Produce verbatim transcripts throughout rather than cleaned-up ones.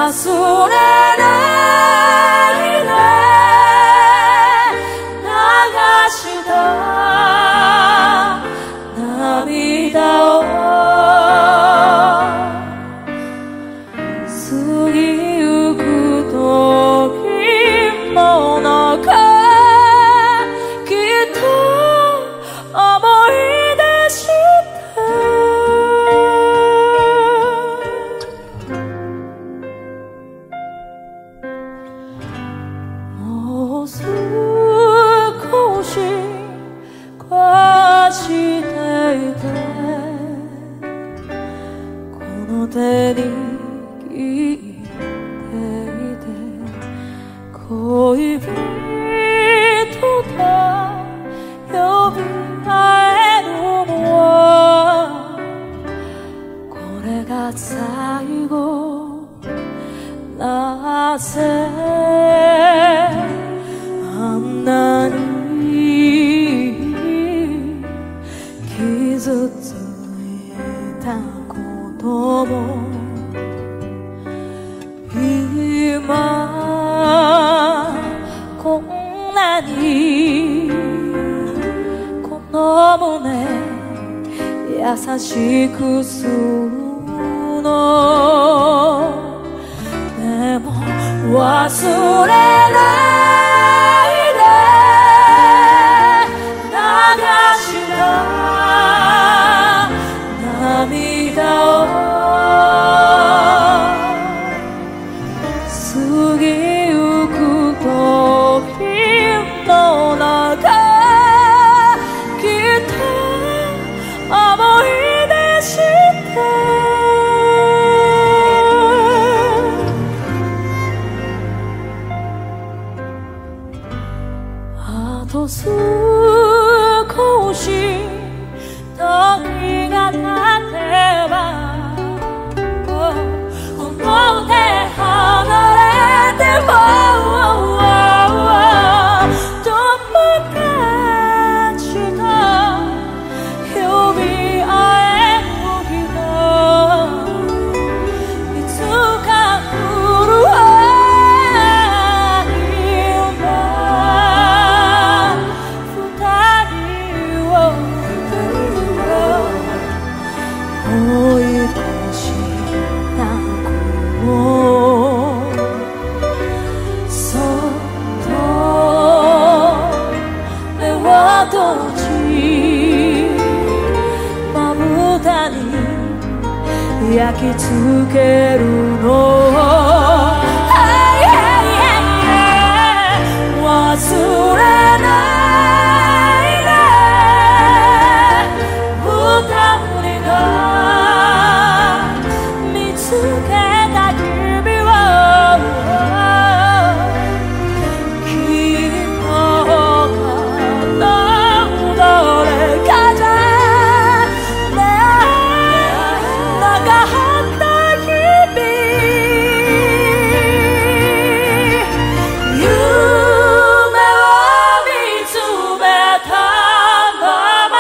忘れないで流した涙を過ぎゆく時もなかきっと思い出してもう少し感じていてこの手に握っていて恋人と呼び合えるのはこれが最後なぜあんなに傷ついたことも今こんなにこの胸優しくするのでも忘れないで流した涙を過ぎゆく時の中きっと思い出してあと少し時が経てばこの手離れても友達と呼び合える日がいつか来るわ今二人を追い越した子そっと目は閉じまぶたに焼き付けるの忘れないで二人が見つけた君をきっとどれかじゃね長かった日々夢を見つめたまま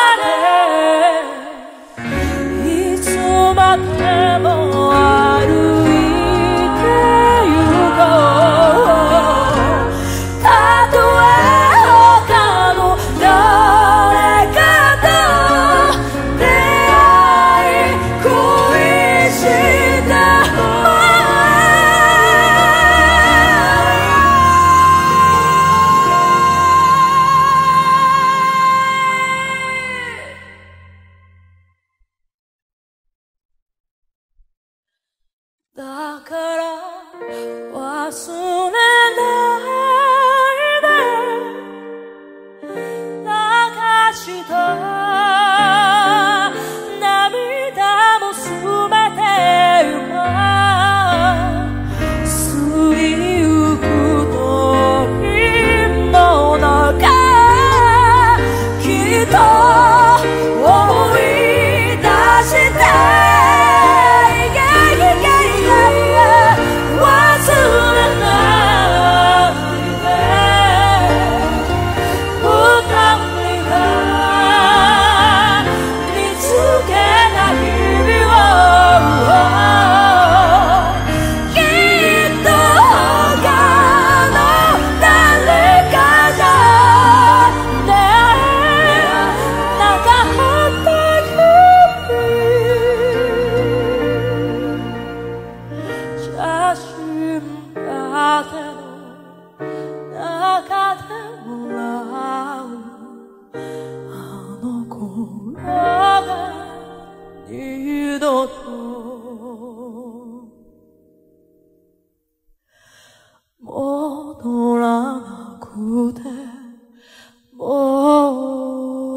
でいつまでも歩いてゆこうたとえ他の誰かと出会い恋してもだから忘れないで流した涙もすべて今過ぎゆく時の中きっと思い出して忘れない二度と戻らなくても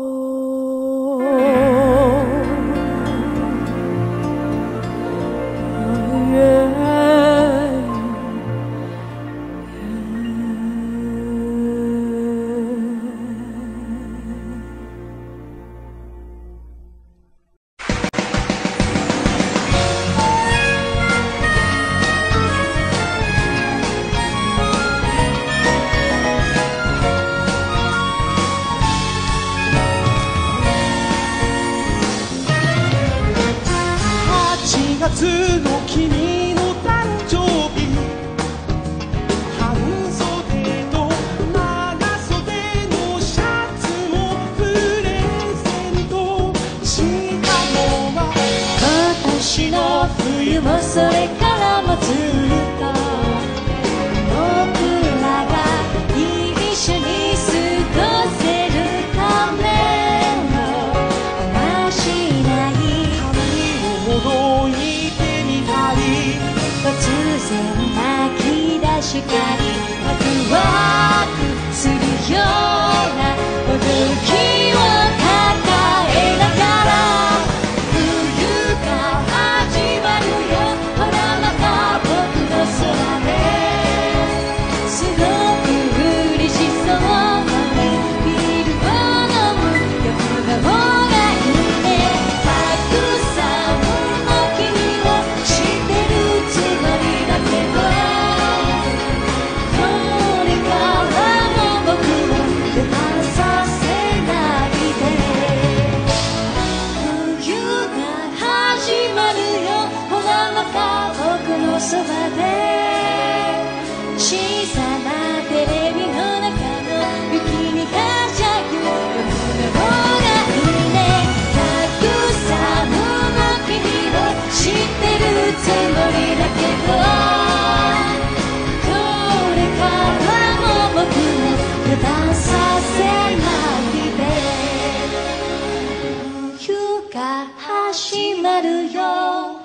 はちがつの君の誕生日、半袖と長袖のシャツもプレゼントしたのは今年の冬もそれからもずっと僕らが一緒に過ごせるための話ないほどいてみたい突然泣き出したりワクワクするような驚きを抱えながら冬が始まるよほらまた僕の空ですごく嬉しそうにビールを飲むよこの方がいいねたくさんの君を知ってるつもりだけどこれからも僕を油断させないで冬が始まるよほらまた僕のそばで小さなテレビの中の雪にはしゃぐ僕の方がいいねたくさんの君を知ってるつもりだけどこれからも僕を油断させないで冬が始まるよ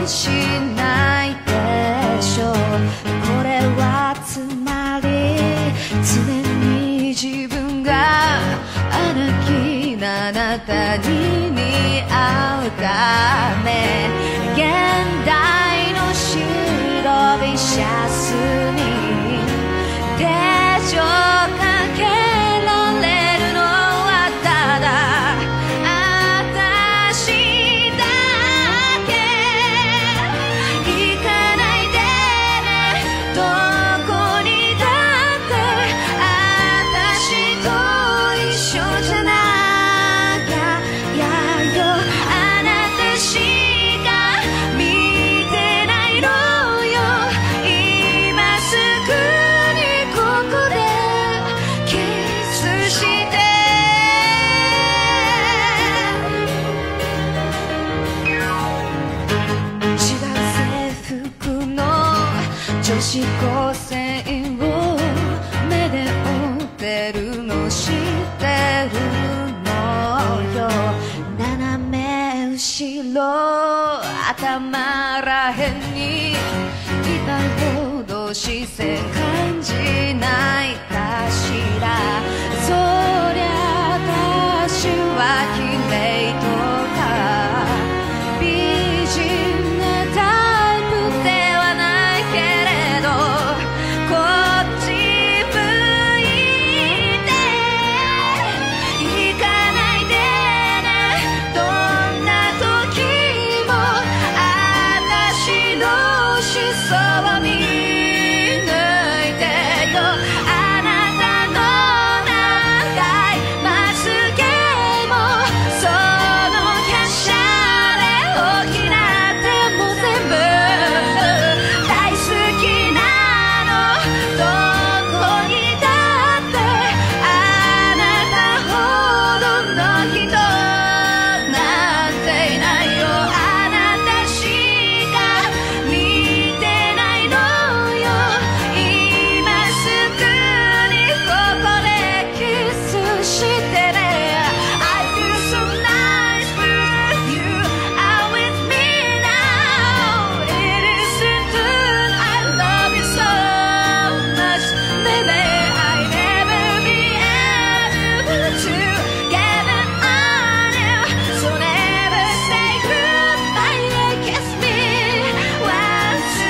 しないでしょう。これはつまり常に自分がアナキーなあなたに似合うため、現代の白いシャツに手錠かけられるのはただ私だけ。行かないでね、どこにだって私と一緒じゃなきゃやよ。あなたしか見てないのよ。今すぐにここでキスして。違う制服の女子高生を目で追ってるの知ってるのよ。斜め後ろ頭らへんにいたほど視線感じないかしら。そりゃ私は綺麗とか美人なタイプではないけれど、こっち向いて行かないでね、どんな時も私の視線見抜いてよ。あなたの長いまつげもその華奢で大きな手も全部大好きなの。どこにだってあなたほどの人なんていないよ。あなたしか見てないのよ。今すぐにここでキスしてね。I feel so nice with you, are with me now. It isn't true, I love you so much, baby. I never be able to get it on you, so never say goodbye and kiss me once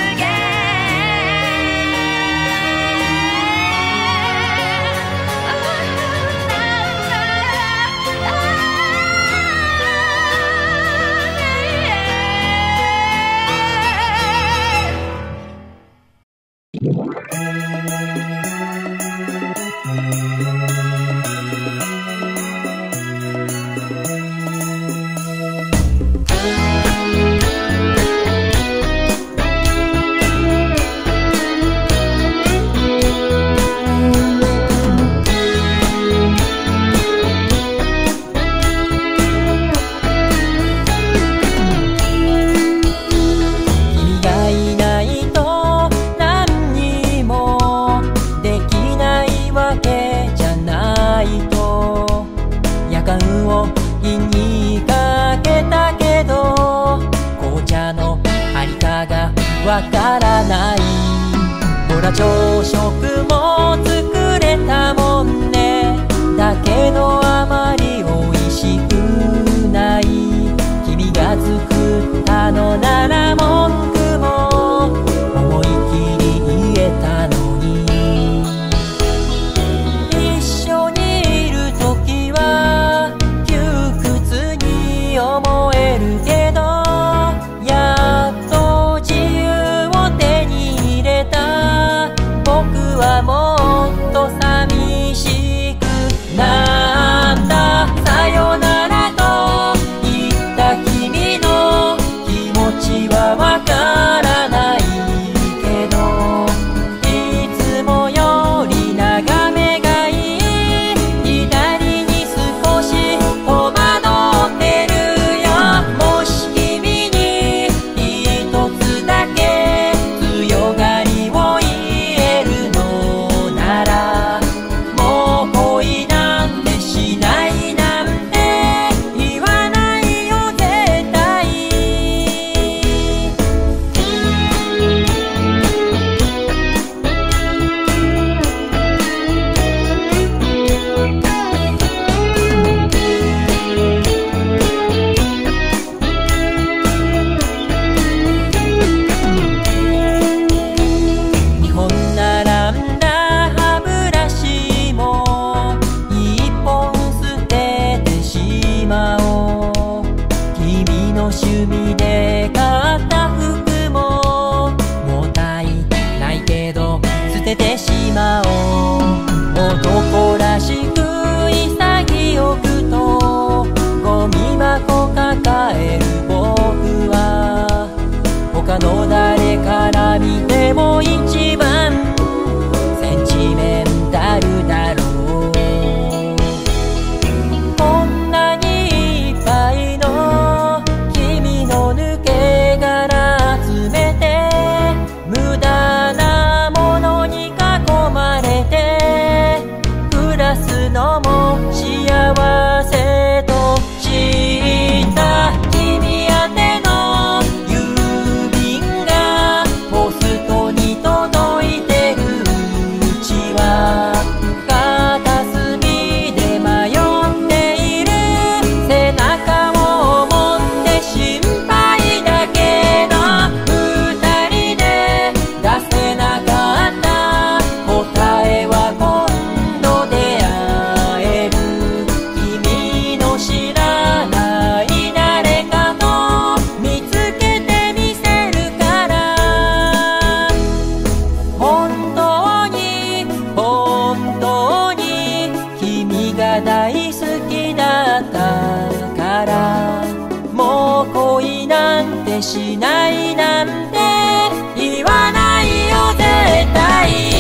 君がいないと何にもできないわけじゃないと夜間を火にかけたけど、紅茶のありかがわからない。ほら朝食も作れたもんね、だけどあまりおいしくない。君が作ったのなら文句も思い切り言えたのに。一緒にいるときは窮屈に思えるけど、やっと自由を手に入れた僕はもっとるのも幸せと知った君宛ての郵便がポストに届いてるうちは片隅で迷っている背中を持って心配だけど二人で出せなかった答えは今度出会える君の知らない誰かと見つけてみせるから本当に本当に君が大好きだったからもう恋なんてしないなんて言わないよ絶対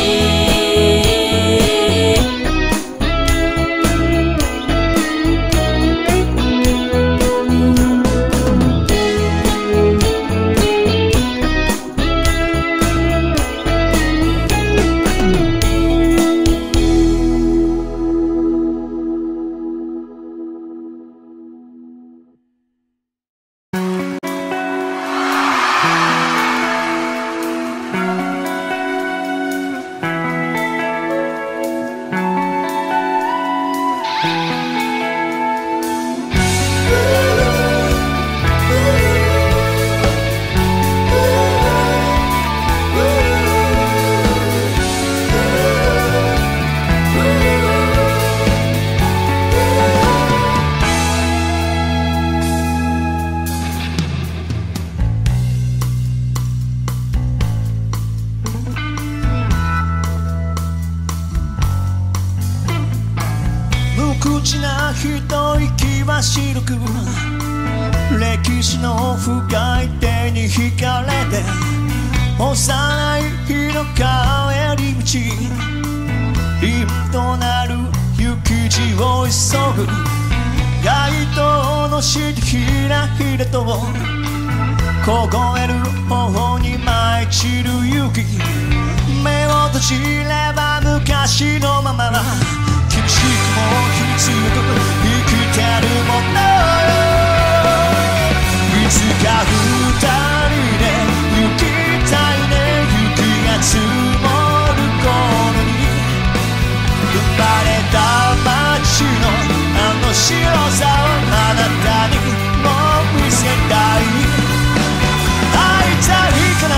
無口な一息は白く歴史の深い手に惹かれて幼い日の帰り道凛となる雪地を急ぐ街灯の下ひらひらと凍える頬に舞い散る雪目を閉じれば昔のまま厳しくも強く生きてるものよいつか二人で行きたいね雪が積もる頃に生まれた街のあの白さをあなたにもう見せたい会いたいかな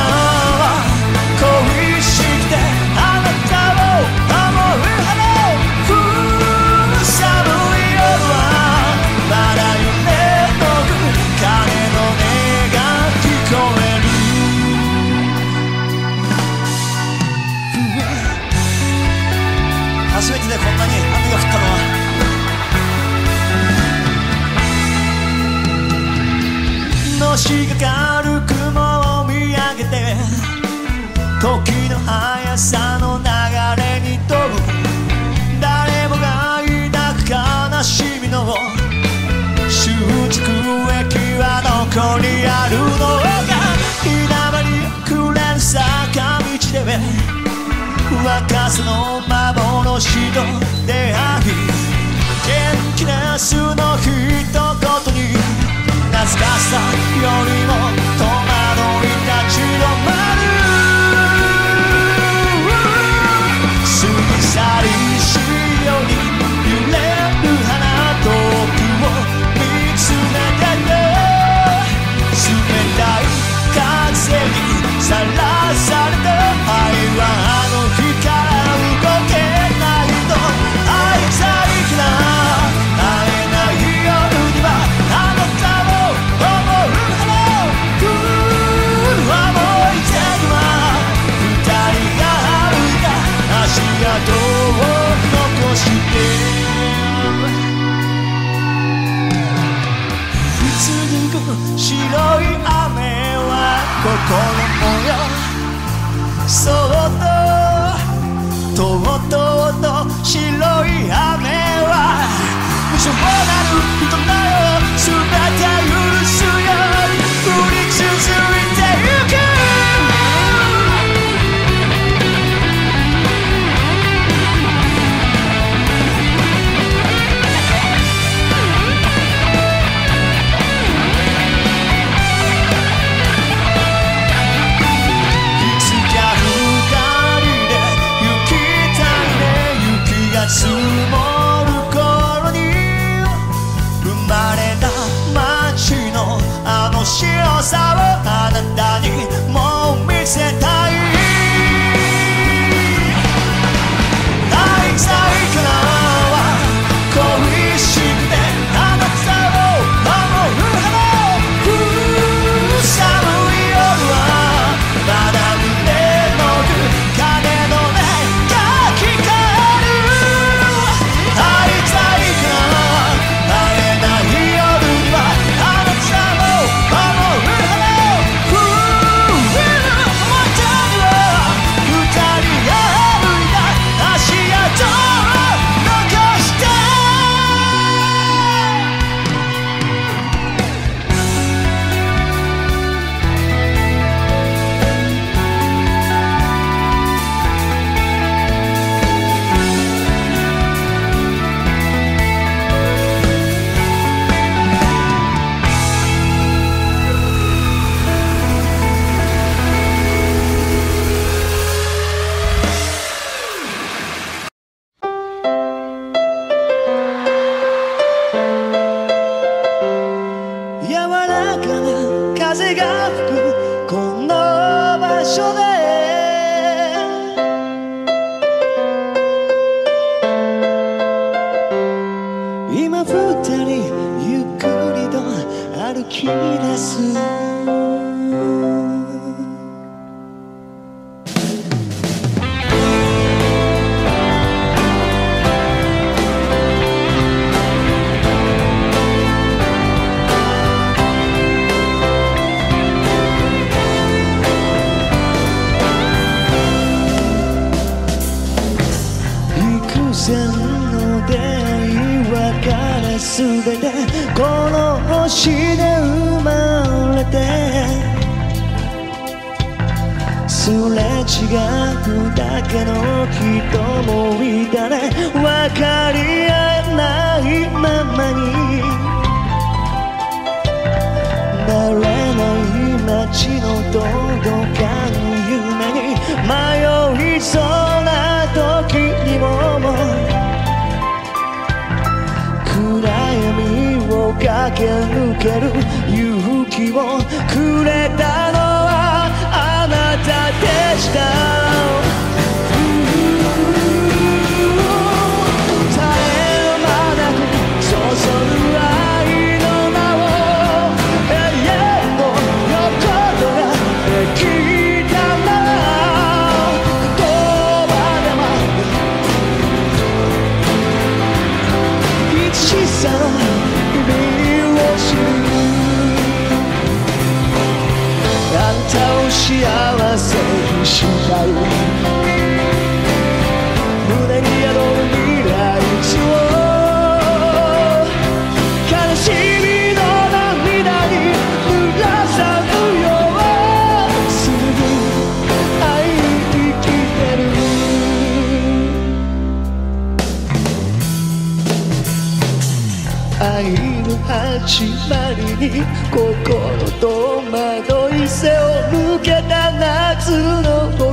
恋してあなたを守るはめ寒い夜はまだ夢の鐘の音が聞こえる初めてでこんなに雨が降ったのはのしかかる雲を見上げて時の速さの流れに飛ぶ誰もが抱く悲しみの終着駅はどこにあるのか稲葉にくれる坂道で若さの幻と出会い元気な素の一言に懐かしさよりも戸惑い立ち止まる過ぎ去りしいように揺れる花遠くを見つめてて冷たい風にさらされた愛はあの日から動けないと会いたいけど会えない夜にはあなたを思う花思い出は二人が歩いた足跡を残して白い雨は心もよそっととうとうと白い雨は無情なる人だよ全て許すよ降り続いてゆくる頃に生まれた街のあの幸さをあなたにもう見せたい。大細からは恋しくてあなたを守るはず。寒い夜はまだ胸の奥鐘の音が聞こえる。会いたいから会えない夜はあなたを守るはず。柔らかな風が吹くこの場所で今二人ゆっくりと歩き出す。偶然の出会い別れすべてこの星で生まれてすれ違うだけの人もいたね。分かり合えないままに慣れない街のどこかの夢に迷いそうな時にも暗闇を駆け抜ける勇気をくれたのはあなたでした。絶え間なく注ぐ愛の名を永遠の横ができたならどこまでも小さな意味を知る。あんたを幸せにしたい。胸に宿る未来を悲しみの涙に濡らさぬようすぐ愛生きてる。愛の始まりに心と惑い背を向けた夏の頃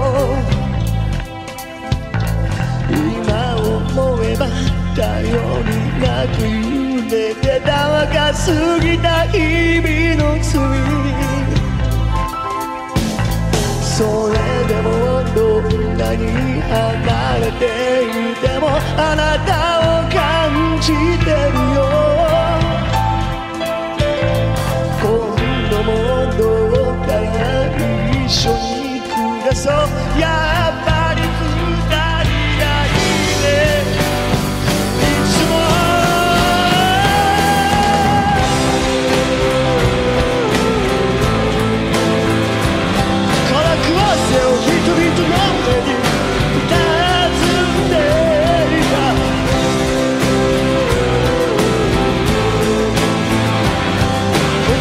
今思えば頼りなく揺れてた若すぎた日々の罪。それでもどんなに離れていてもあなたを感じてるよ。今度もどうか一緒に暮らそう。やっぱり二人がいいね。いつもからくわせを人々の目に尋ねていた。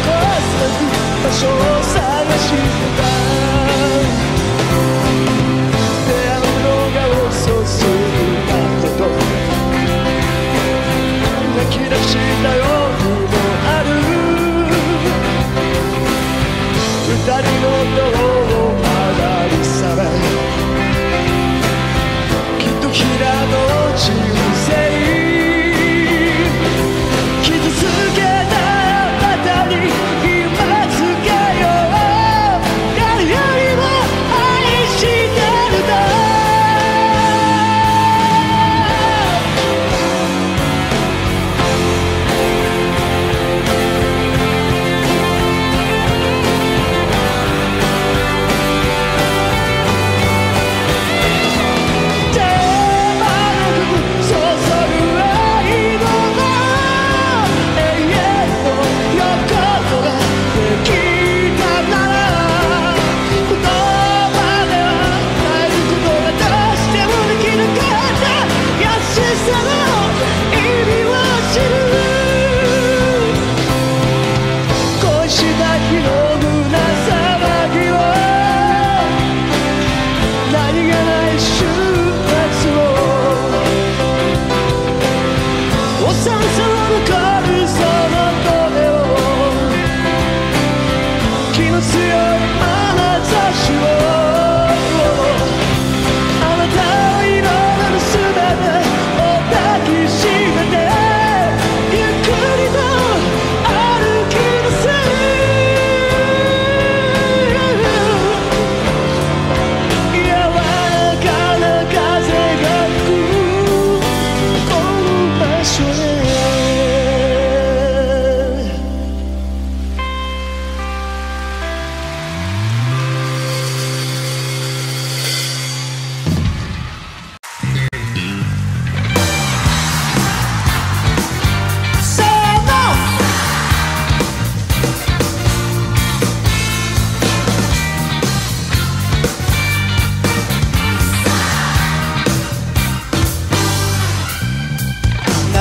場所を探してた。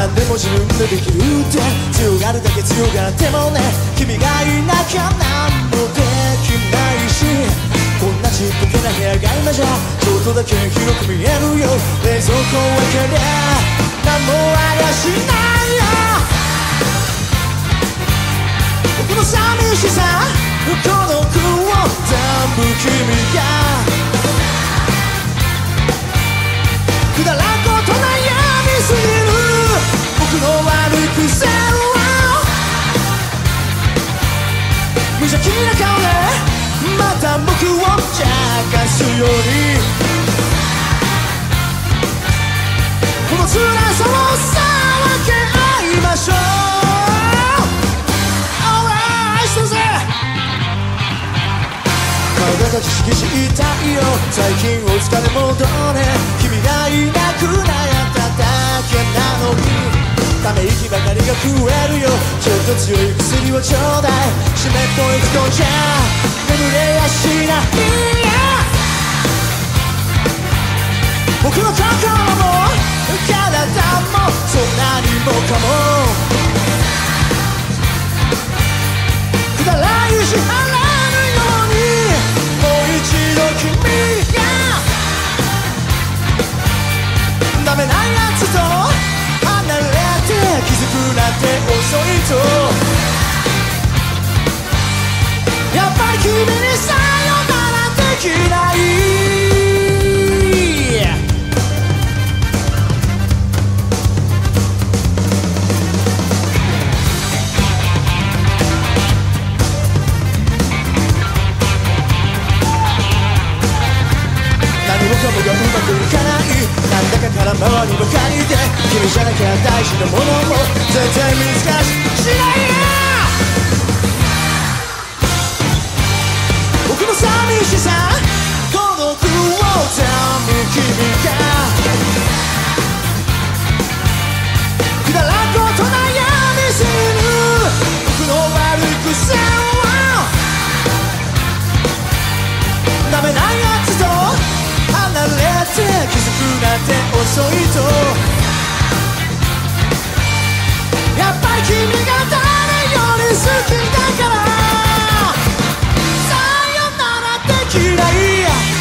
何でも自分でできるって強がるだけ強がってもね君がいなきゃ何もできないしこんなちっぽけな部屋が今じゃちょっとだけ広く見えるよ冷蔵庫を開けりゃ何もありゃしないよ僕の寂しさ孤独を全部君がくだらんこと悩みすぎる僕の悪い癖は無邪気な顔でまた僕を邪魔すようにこの辛さをさ分け合いましょう Alright そうぜ体がギシギシ痛いよ最近お疲れモードね君がいなく悩んだだけなのにため息ばかりが食えるよちょっと強い薬をちょうだい湿っぽい布団じゃ眠れやしないや僕の心も体もそんなにもかもくだらん意地張らぬようにもう一度君がダメなやつと離れて気づくなんて遅いとやっぱり君にさよならできない何もかもがうまくいかないなんだか空回りばかりで君じゃなきゃ大事なものも絶対見つかしないや僕の寂しさ孤独を全部君がくだらんこと悩みすぎる僕の悪い癖はダメなやつと離れて気づくなんて遅いとやっぱり君が誰より好きだからさよならできない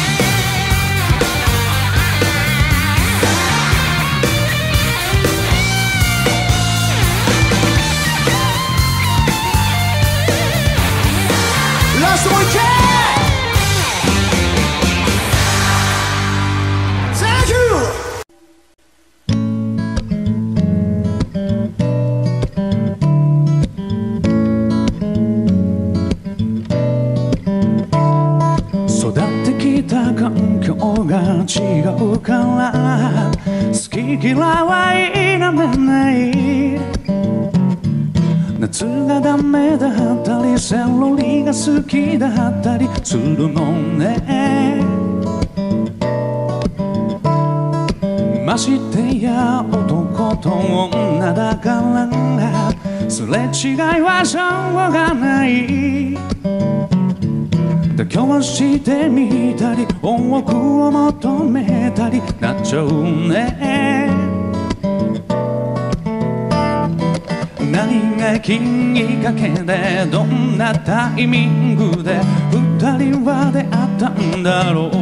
ラストもう一回環境が違うから好き嫌いは否めない夏がダメだったりセロリが好きだったりするのねましてや男と女だからすれ違いはしょうがない妥協してみたり多くを求めたりなっちゃうね何がきっかけでどんなタイミングで二人は出会ったんだろ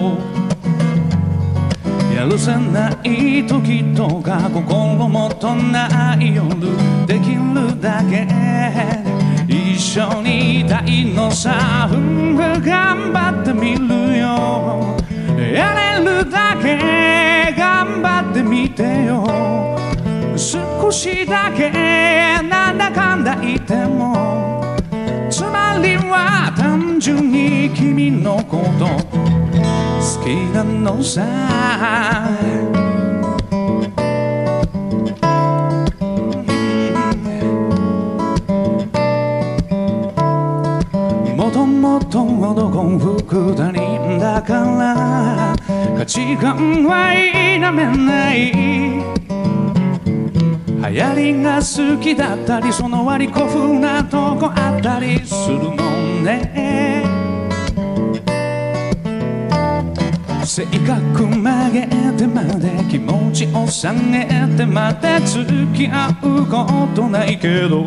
うやるせない時とか心もとない夜できるだけ一緒にいたいのさ頑張ってみるよやれるだけ頑張ってみてよ少しだけなんだかんだ言ってもつまりは単純に君のこと好きなのさもともと男二人だから価値観は否めない流行りが好きだったりその割り古風なとこあったりするのね性格曲げてまで気持ちを下げてまで付き合うことないけど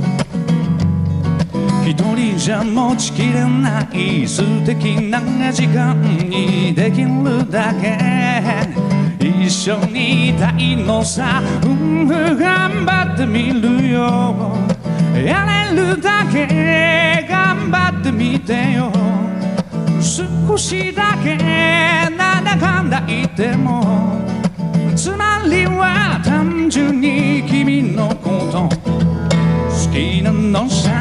一人じゃ持ちきれない素敵な時間にできるだけ一緒にいたいのさ、うん、頑張ってみるよやれるだけ頑張ってみてよ少しだけなんだかんだ言ってもつまりは単純に君のこと好きなのさ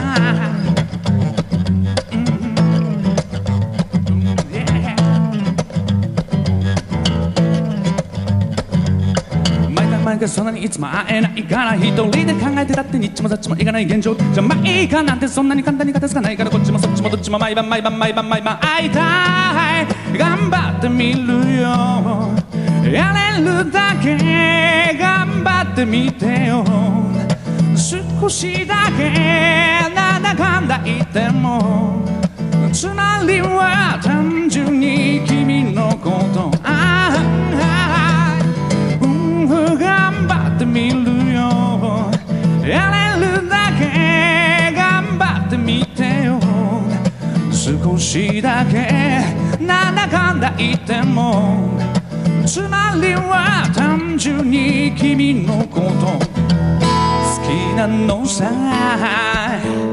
毎回そんなにいつも会えないから一人で考えてたってにっちもさっちもいかない現状じゃまあいいかなんてそんなに簡単に片付かないからこっちもそっちもどっちも毎晩毎晩毎晩毎晩会いたい頑張ってみるよやれるだけ頑張ってみてよ少しだけなんだかんだ言ってもつまりは単純に君のことああ頑張ってみるよやれるだけ頑張ってみてよ少しだけなんだかんだ言ってもつまりは単純に君のこと好きなのさ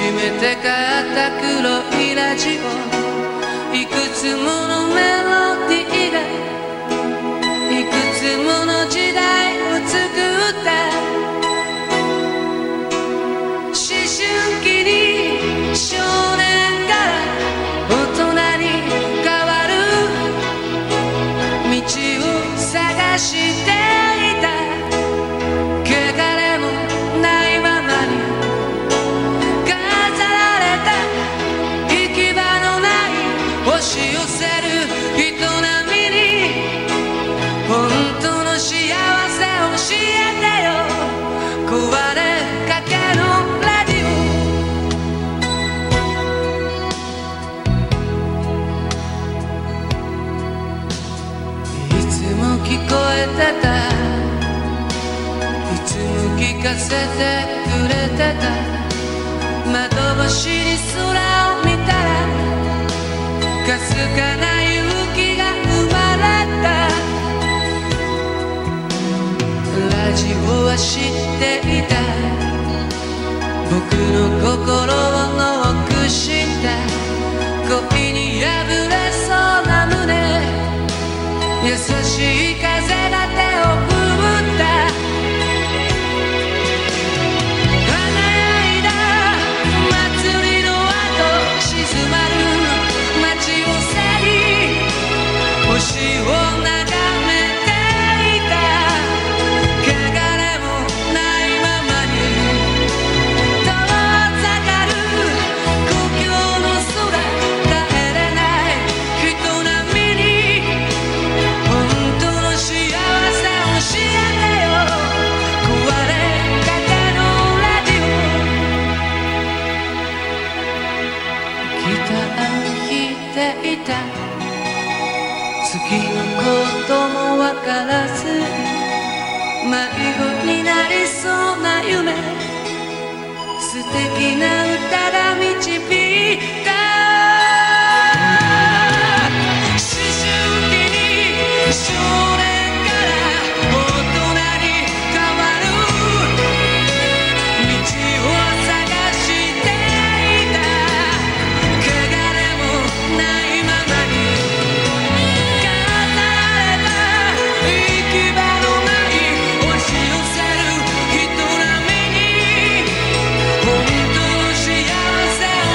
めて買った黒いラジオ、いくつものメロディーがいくつもの時代を作った。思春期に少年から大人に変わる道を探していた。汚れもないままに飾られた行き場のない押し寄せる営みに、本当の幸せ教えてよ、壊れかけのラジオ。いつも聞こえてた、いつも聞かせてくれてた。窓越しに空を見たらかすかな勇気が生まれた。ラジオは知っていた、僕の心をノックした。恋に破れそうな胸、優しい風が手を振った。華やいだ祭りの後静まる街を背に星を眺めていた。汚れもないままに遠ざかる故郷の空、帰れない人並みに本当の幸せ教えてよ、壊れかけのラジオ。ギター弾いていた、次のこともわからず迷子になりそうな夢、素敵な歌が導いた。思春期に少年から大人に変わる道を探していた。汚れもないままに飾られた行き場のない押し寄せる人並みに、本当の幸せ教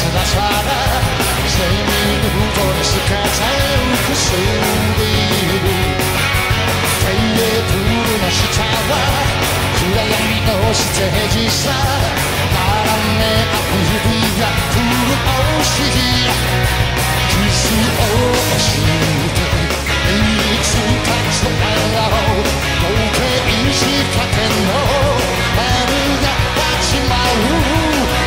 今さら生命とにしかさ浮くすんでいるテーブルの下は暗闇のステージさ並めあく指がプル押しキスをしていつかそばを合計仕掛けの春が始まる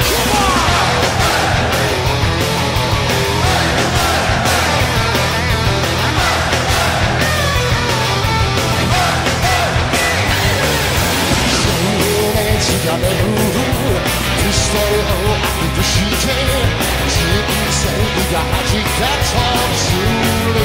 やめるピストルをアップして人生が恥かとする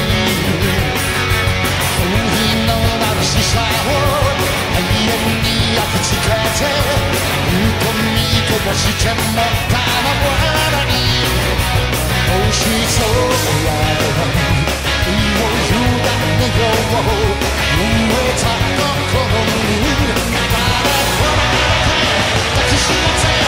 不品の眩しさを永遠に焼き付けて見込み飛ばしても構わないもしそうや身を委ねよう飢えた心に誰抱きしめて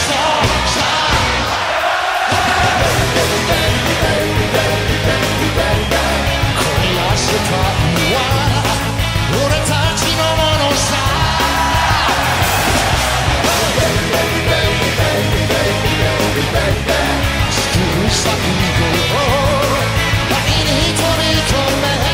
この世界は俺たちのものさ地球最後を愛に飛び込め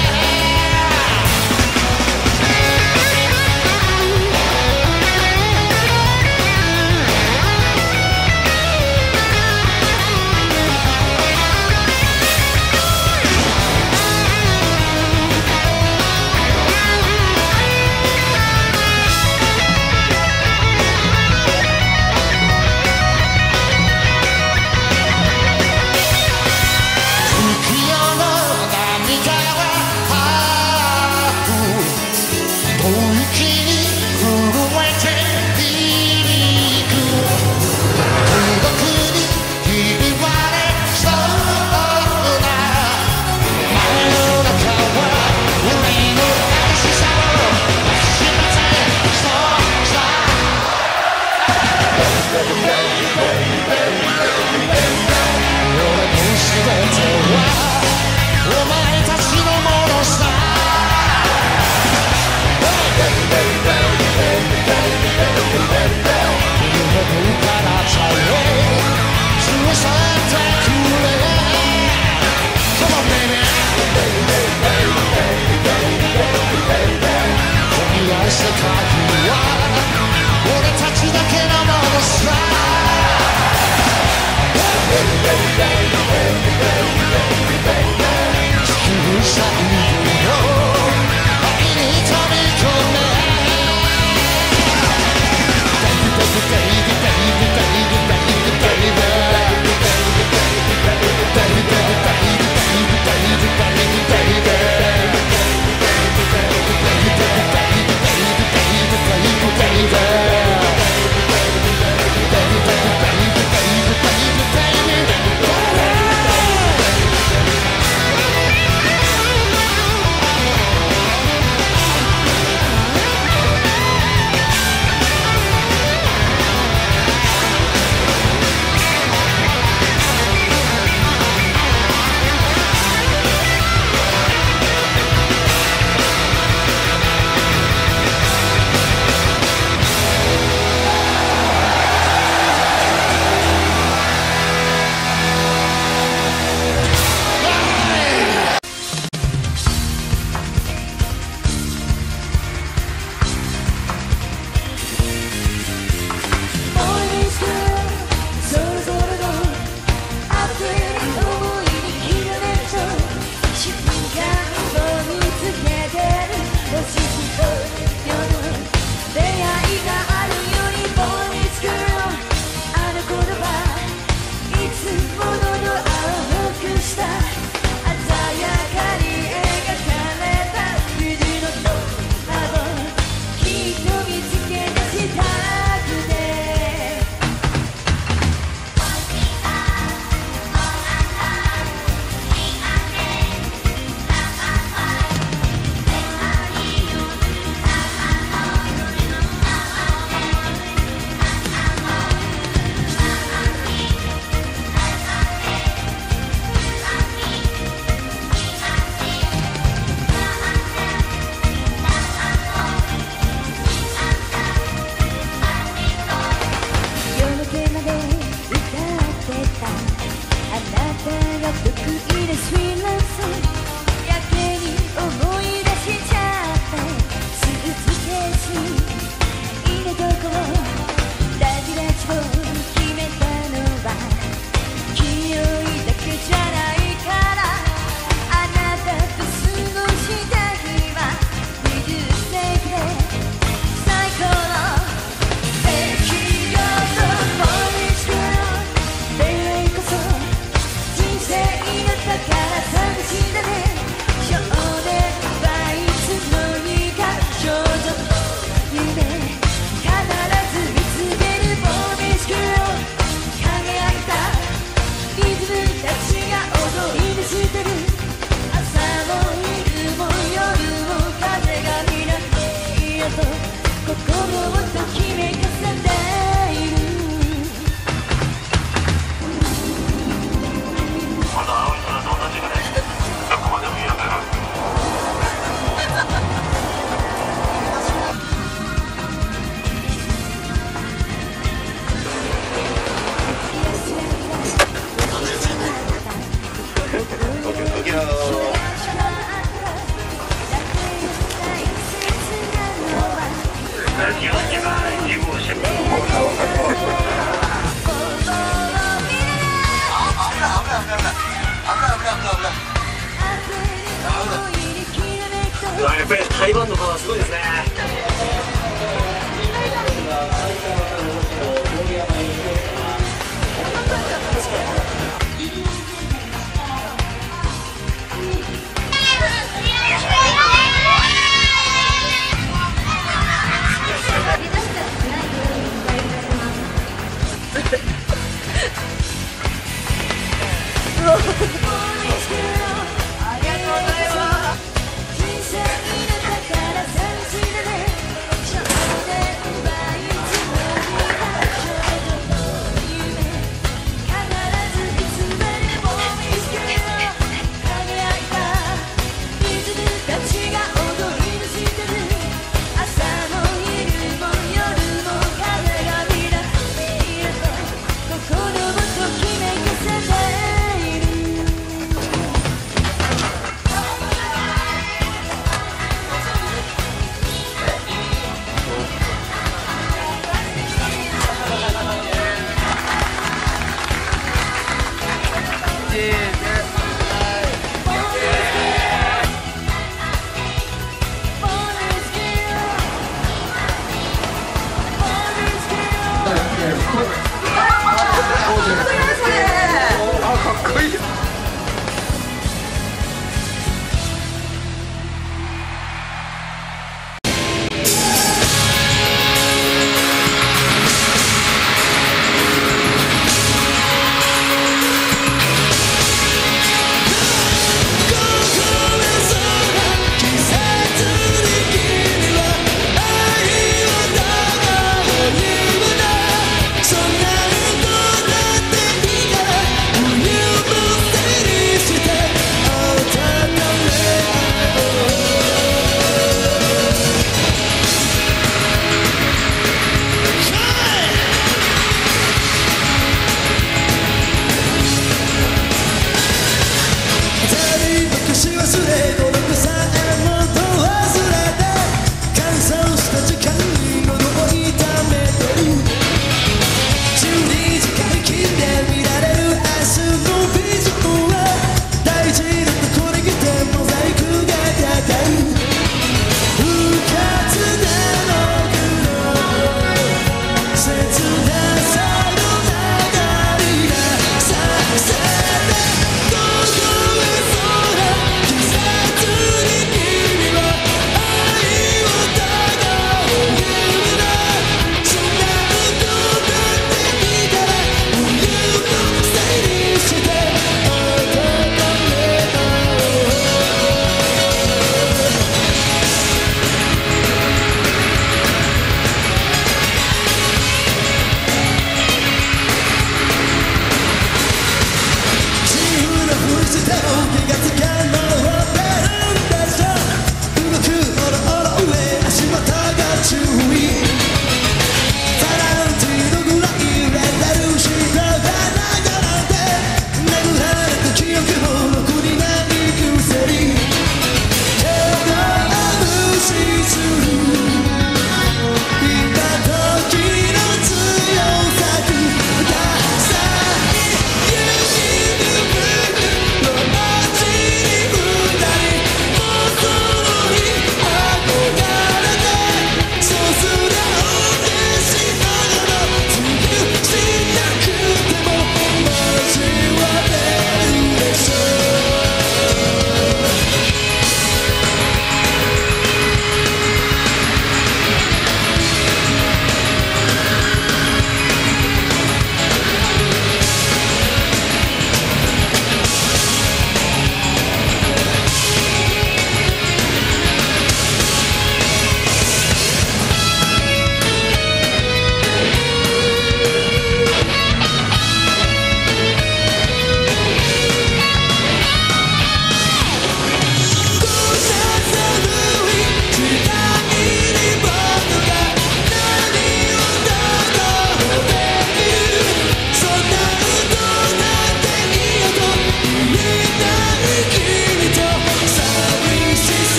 世界は俺たちだけのものさ地球最後の愛に飛び込めBaby 心をときめかせているこの青い空と同じぐらいどこまでもやめろ。 やっぱり台湾のパワーすごいですね。